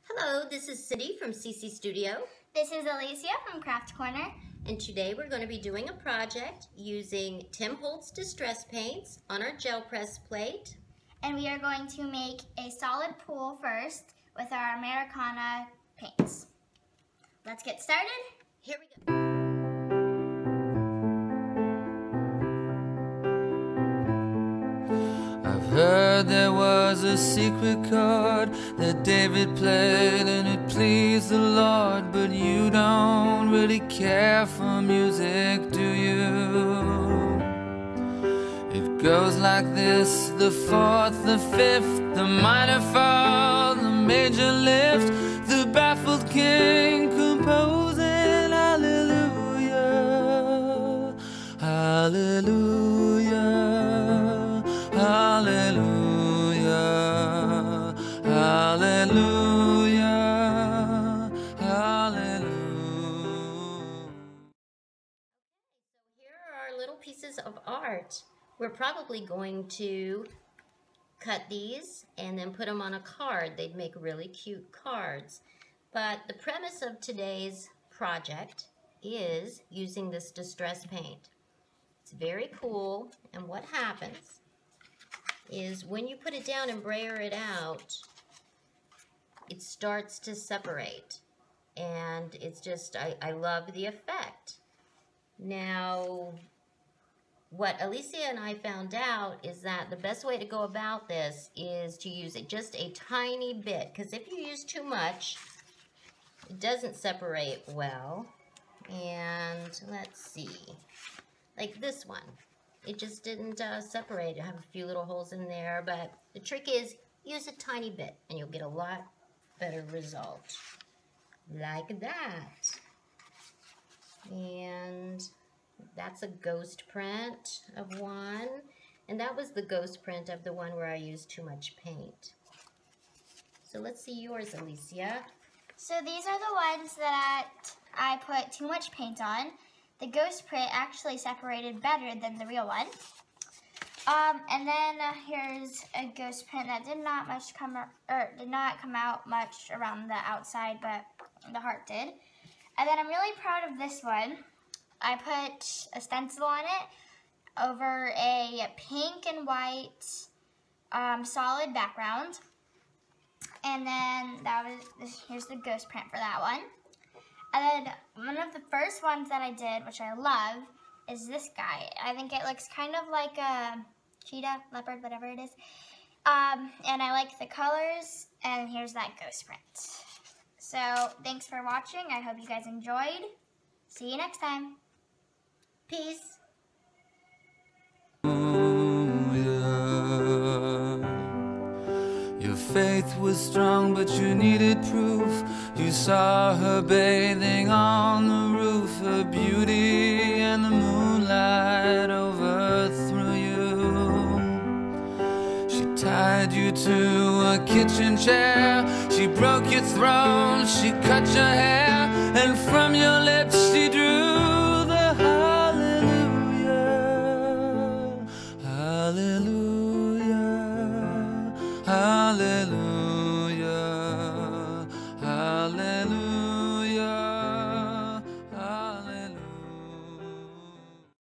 Hello, this is Cindy from CC Studio. This is Alicia from Craft Corner. And today we're going to be doing a project using Tim Holtz Distress Paints on our gel press plate. And we are going to make a solid pool first with our Americana paints. Let's get started. Here we go. Heard there was a secret chord that David played and it pleased the Lord, but you don't really care for music, do you? It goes like this: the fourth, the fifth, the minor fall, the major lift, the baffled king composing hallelujah, hallelujah. Hallelujah, hallelujah, hallelujah. So here are our little pieces of art. We're probably going to cut these and then put them on a card. They'd make really cute cards. But the premise of today's project is using this distress paint. It's very cool, and what happens is when you put it down and brayer it out, it starts to separate, and it's just, I love the effect. Now, what Alicia and I found out is that the best way to go about this is to use it just a tiny bit, because if you use too much, it doesn't separate well. And let's see, like this one. It just didn't separate. I have a few little holes in there, but the trick is use a tiny bit and you'll get a lot better result. Like that. And that's a ghost print of one. And that was the ghost print of the one where I used too much paint. So let's see yours, Alicia. So these are the ones that I put too much paint on. The ghost print actually separated better than the real one. And then here's a ghost print that did not come out much around the outside, but the heart did. And then I'm really proud of this one. I put a stencil on it over a pink and white solid background. And then here's the ghost print for that one. And then one of the first ones that I did, which I love, is this guy. I think it looks kind of like a cheetah, leopard, whatever it is. And I like the colors, and here's that ghost print. So thanks for watching. I hope you guys enjoyed. See you next time. Peace. Your faith was strong, but you needed proof. You saw her bathing on the roof, her beauty and the moonlight overthrew you. She tied you to a kitchen chair, she broke your throne, she cut your hair, and from your lips she drew